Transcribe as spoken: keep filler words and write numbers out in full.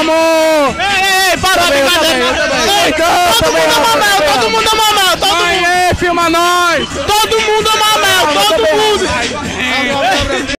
amor! Ei, ei, para, Também, eu brincadeira! também, eu também. Ei, Então, todo também, mundo eu ama Mel, também. todo mundo ama Mel, todo mundo! Aê, filma nós! Todo mundo ama Mel, todo mundo!